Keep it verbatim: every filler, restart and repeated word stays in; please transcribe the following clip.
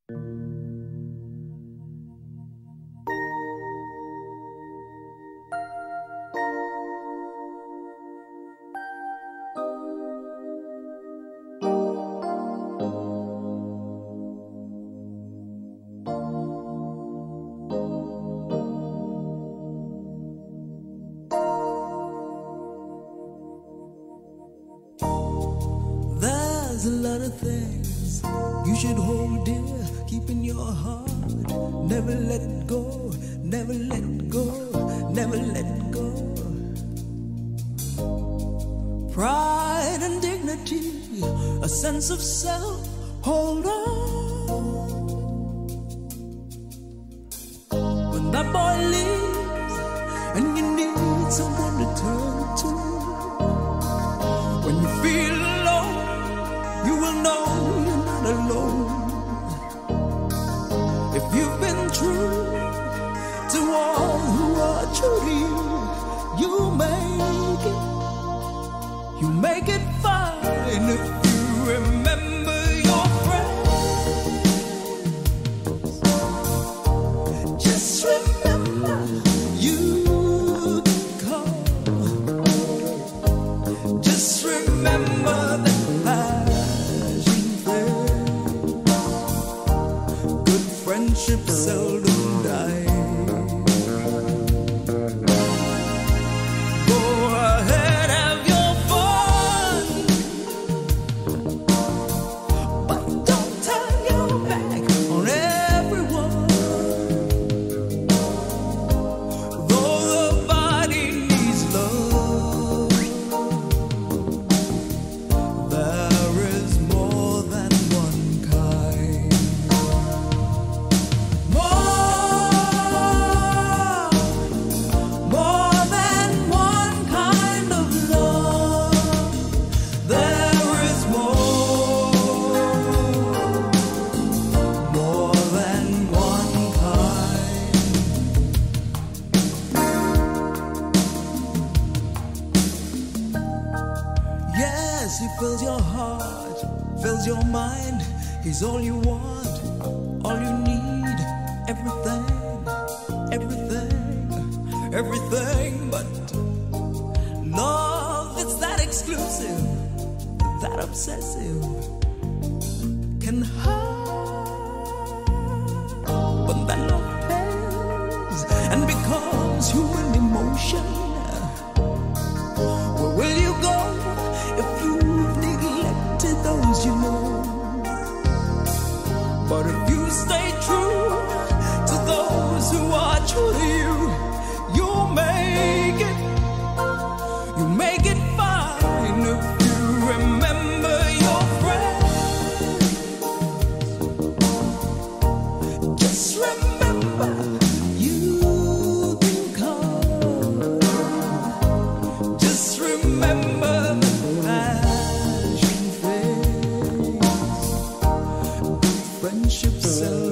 There's a lot of things you should hold dear, keep in your heart. Never let go, never let go, never let go. Pride and dignity, a sense of self, hold on. When that boy leaves and you need someone to turn to, when you feel alone, you will know you're not alone. If you've been true to all who are true to you, you make it, you make it fine. If you remember your friends, just remember you can call. Just remember that passion fades, good friendship seldom dies. Go ahead, have your fun, but don't turn your back on everyone. Though the body needs love, there is more than one kind. More, more than one kind of love. There is more, more than one kind. Yes, he fills your heart, fills your mind. He's all you want, all you need. Everything, everything, everything. But love, it's that exclusive, that obsessive, can hurt, but that love pays and becomes human emotion. Where will you go if you've neglected those you know? But if you stay true to those who are true to you, you make it, you make it fine. If you remember your friends, just remember you can call. Just remember the passion fades, good friendship sells.